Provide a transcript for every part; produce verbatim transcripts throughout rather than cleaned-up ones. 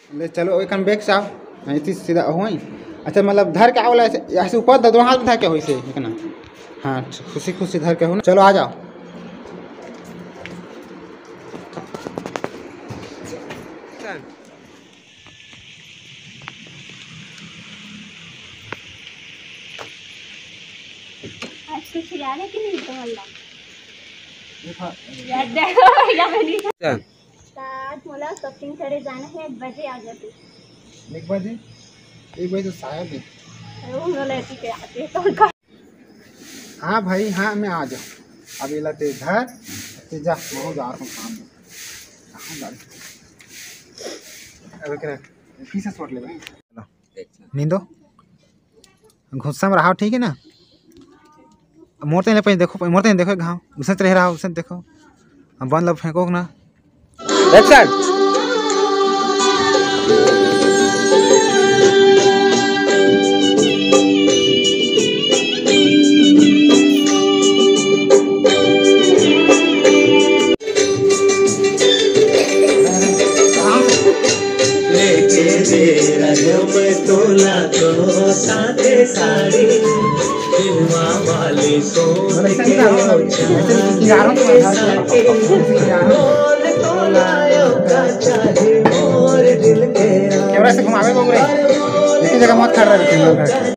ले चलो एक बैग साहब ऐसी सीधा हो। अच्छा मतलब धर के आवला ऐसे ऊपर दो हाथ में धर के हो इसे इतना। हाँ खुशी खुशी धर के हो ना। चलो आ जाओ। कुछ खिलाने की नहीं तो अल्लाह आज मला शॉपिंग करे जाना है। एक बजे आ जाते। एक बजे एक बजे तो शायद है। तो हाँ भाई हाँ मैं आ जाऊँ। अब ये लाते घर ते जा मैं जा रहा हूँ काम में। कहाँ जा रहे क्या फीस सोट ले भाई नींदो गुस्सा में रहा ठीक है ना। मोड़ते नहीं देखो मोड़ते नहीं देखो घाव उसे रह रहा उसे देखो हम बंद लब फेंको ना। तोला को साथे साड़ी दिलवा वाली सोन के मोर दिल के कैमरा से घुमावे को रे एक जगह मत खड़ा रहे।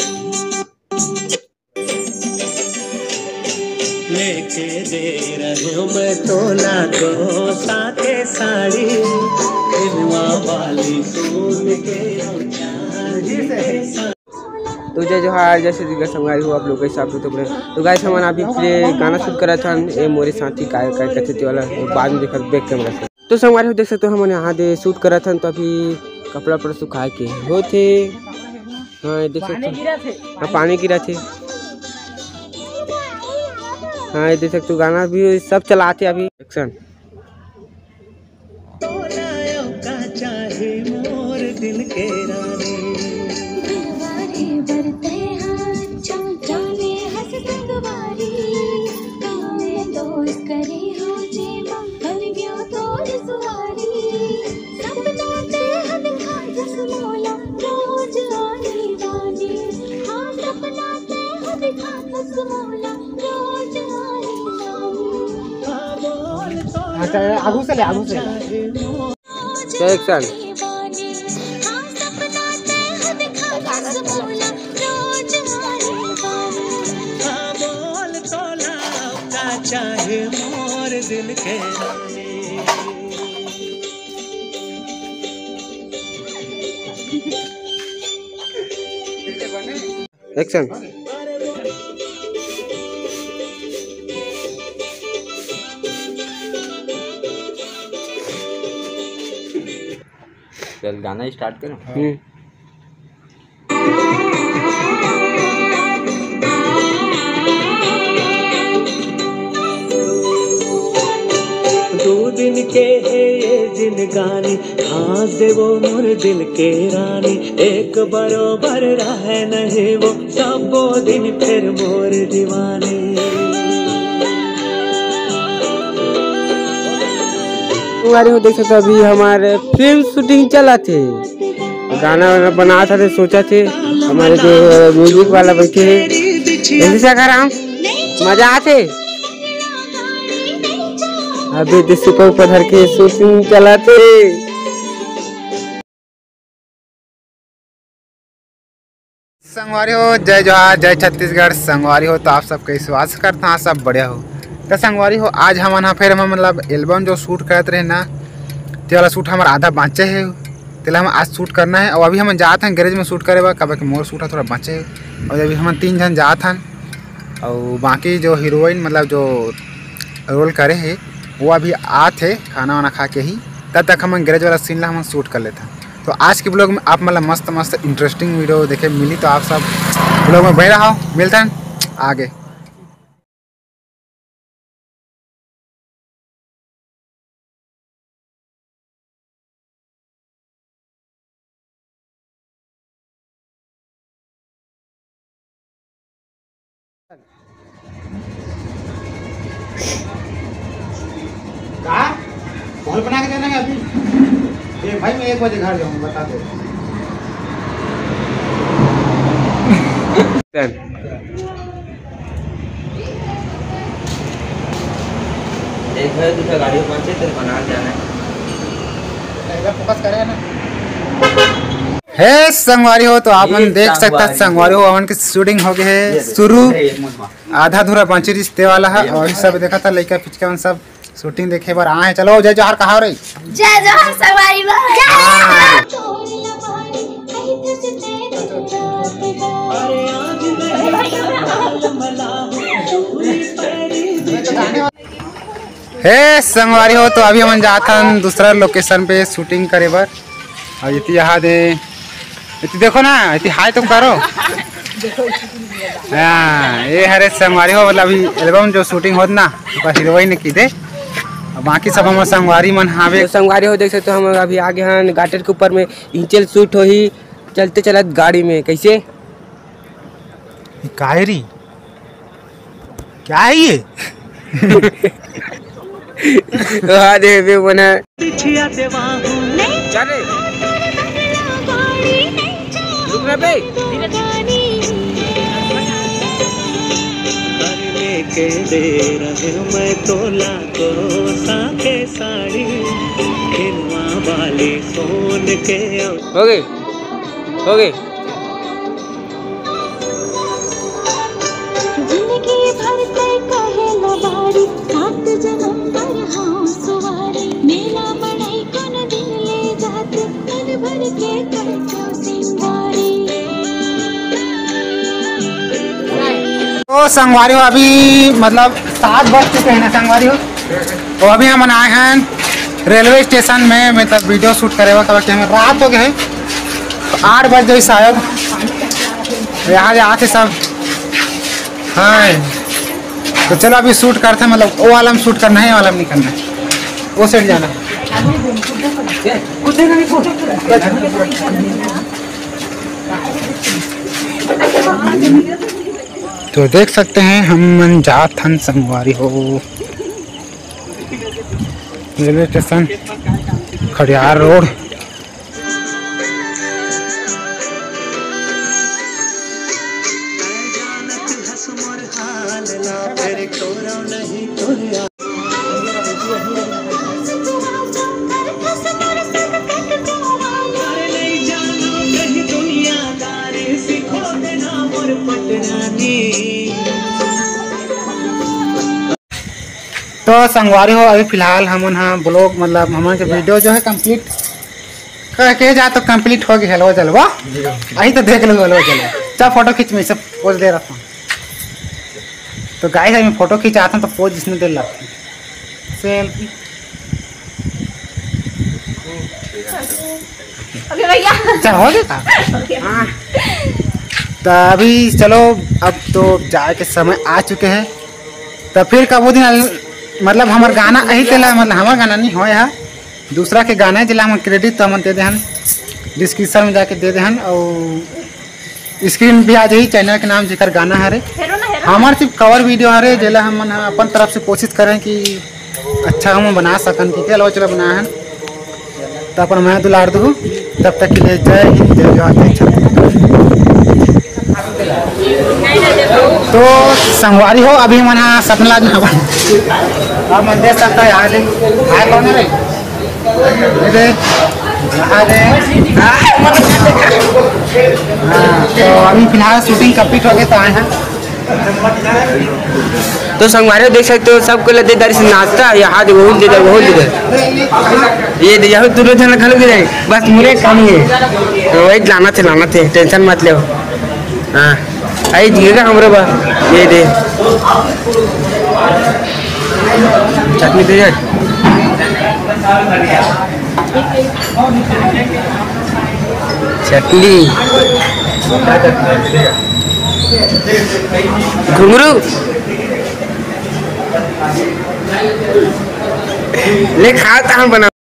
लेके दे रहे हो मैं तोला को साथे साड़ी दिलवा वाली सोन के। तो जय जोहार जैसे दिग्गज संगवारी हो आप लोग के हिसाब से तो तो गाइस हम अभी प्ले गाना शूट करा था ये मोरे साथी काय काय कथे वाला बाद में देखा बैक कैमरा से। तो संगवारी हो देख सकते हो हम यहाँ दे शूट करा था तो अभी कपड़ा पर सुखाए के हो थे। हाँ देख सकते हो हाँ पानी गिरा थे। हाँ देख सकते हो गाना भी सब चलाते अभी एक्शन। मोर दिल के रानी अच्छा आगू से ले आगू से एक्शन। चाहे मोर दिल के एक्शन। चल गाना स्टार्ट करो। दो दिन के है ये जिंदगानी हाँ दे वो मोर दिल के रानी एक बरोबर रहे नहीं वो सब वो दिन फिर मोर दीवानी। तुम्हारी हो देख सकते अभी हमारे फिल्म शूटिंग चला थे गाना वाना बना था तो सोचा थे हमारे जो म्यूजिक वाला बैठे है ऐसा कर मजा आते अभी दिशा को पधर के शूटिंग चलाते। संगवारी हो जय जोहार जय छत्तीसगढ़। संगवारी हो तो आप सबके विश्वास करता हाँ सब बढ़िया हो। तो संगवारी हो आज हम ना फिर हम मतलब एल्बम जो शूट करते रहे ना ते वाला शूट हमारा आधा बाँचे है तेला हम आज शूट करना है। और अभी हम जाते हैं गैरेज में शूट करे बा कब मोर शूट है थोड़ा बाँचे है। और अभी हम तीन जन जाते हैं और बाकी जो हीरोइन मतलब जो रोल करे है वो अभी आते खाना वाना खा के ही तब तक हम गैरेज वाला सीन ला हम शूट कर लेते हैं। तो आज के ब्लॉग में आप मतलब मस्त मस्त इंटरेस्टिंग वीडियो देखे मिली तो आप सब ब्लॉग में बह रहा हो मिलता है आगे। कहा बॉल बना के देना है अभी। ये भाई मैं एक बजे घर जाऊंगा, बता दो। एक है दूसरा गाड़ी में पहुंचे तो बना जाना है, फोकस करेगा ना। हे संगवारी हो, तो आप हम देख सकते हैं संगवारी हो अवन की शूटिंग हो गई है शुरू। आधा धूरा पंची रिश्ते वाला है और सब देखा था लड़का पिचका सब शूटिंग देखे बार आए। चलो जय जोहार कहा रही, जय जोहार संगवारी हे संगवारी हो, तो अभी हम जाता दूसरा लोकेशन पे शूटिंग करे बार। और इतनी यहाँ दे इतनी देखो ना, इतनी हाई तो करो। हाँ ये हरे संगवारी हो, मतलब अभी एल्बम जो शूटिंग होत ना बस हीरोइन की दे, बाकी सब हमारे संगवारी मन हावे। तो संगवारी हो देख सकते हो हम अभी आगे हैं गाटर के ऊपर में इंचल शूट हो ही चलते चलत गाड़ी में। कैसे कायरी क्या है ये? हाँ दे बे बना चल रुक ना बे के दे रहे मैं तोला को साके साड़ी खिलवा वाली सोन के। हो गई हो गई जिंदगी भर से कहे लबारी सात जन्म पर हाँ सवारी मेला बड़ाई कोन दिन ले जाते मन भर के करके सिंगारी। तो संगवारी हो अभी मतलब सात बज चुके हैं ना संगवारी हो, तो अभी हम आए हैं रेलवे स्टेशन में, मतलब वीडियो शूट करे हुआ कि हमें रात हो गए तो आठ बज गई शायद। यहाँ से आते सब हाँ, तो चलो अभी शूट करते हैं, मतलब वो वाला में शूट करना है, वाला में नहीं करना है, वो साइड जाना है। तो देख सकते हैं हम जात हन संगवारी हो रेलवे स्टेशन खड़ियार रोड। तो संगवारी हो अभी फिलहाल हम यहाँ ब्लॉग मतलब हमारे वीडियो जो है कंप्लीट करके जा तो कंप्लीट हो गई। हेलो चलवा अही तो देख लो, हेलो चलो चल फोटो खींच में सब पोज दे रहा था। तो गाइस मैं फोटो खींचाता हूँ तो पोज इसने दे रहा सेल्फी। चल हो गया हाँ। तो अभी चलो अब तो जाए के समय आ चुके हैं। तो फिर कब वो दिन मतलब हमार गाना यही चला, मतलब हमारा गाना नहीं हो है दूसरा के गाना है जिला हम क्रेडिट तो हम दे दें डिस्क्रिप्शन में जाके दे दें और स्क्रीन भी आ जाए चैनल के नाम जिकर गाना है हमारे सिर्फ कवर वीडियो है जिला हम अपन तरफ से कोशिश करें कि अच्छा हम बना सकन कि चलो चलो बना है। तो अपन मैं दुलार दूँ तब तक के लिए जय हिंद जय जवाहर जय छत्तीसगढ़। तो संगवारी हो अभी मना सपना अब मन देख सकता है यहाँ आए कौन है हाँ। तो अभी फिलहाल शूटिंग कंप्लीट हो गई तो आए हैं। तो संगवारी देख सकते हो सबको लदे दर से नाचता यहाँ दे बहुत दे बहुत दे ये दे यहाँ दोनों जन खड़े दे बस मुझे काम ही है तो वही लाना थे लाना थे टेंशन मत ले। हाँ आई दिएगा हमारे बस ये दे चटनी दे जाए चटनी घुंगरू ले खाता हम बना